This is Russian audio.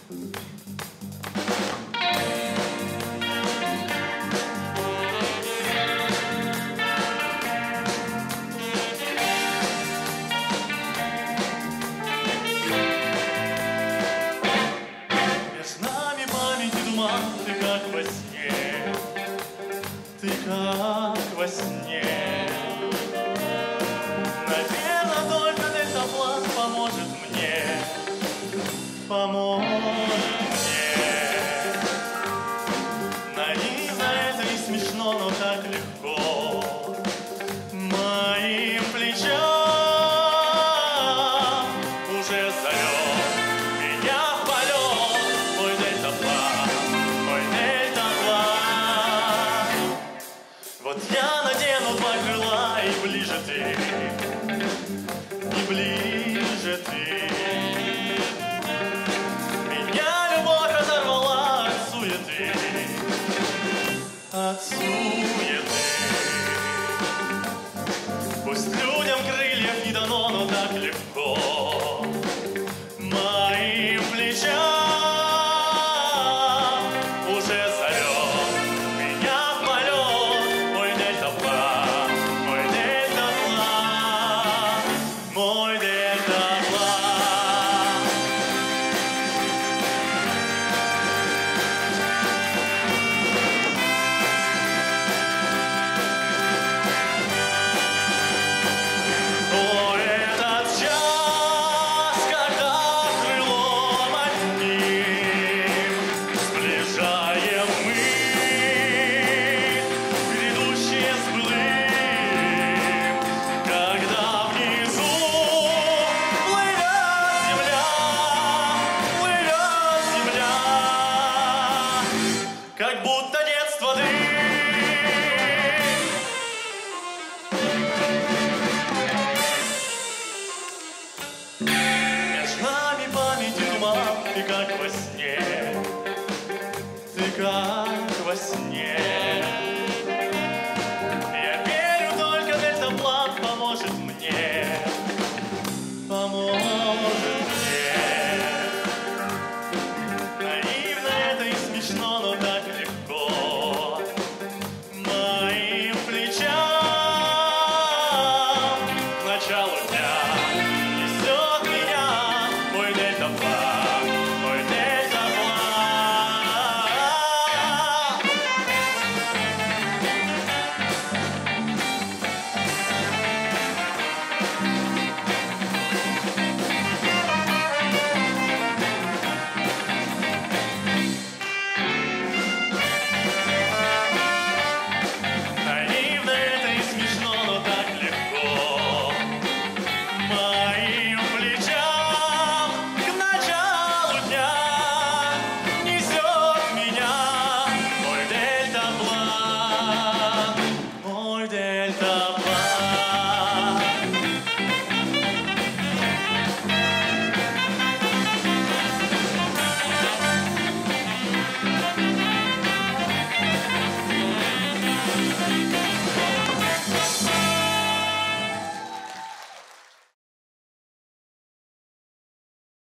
Ты как во сне, ты как во сне. Наверное, только дельтаплан поможет мне, поможет мне. Наивно это и смешно, но так легко моим плечам уже зовет меня в полет мой дельтаплан. Вот я надену два крыла, и ближе ты, и ближе ты. Меня любовь разорвала от суеты, от суеты. Пусть людям крыльев не дано, но так легко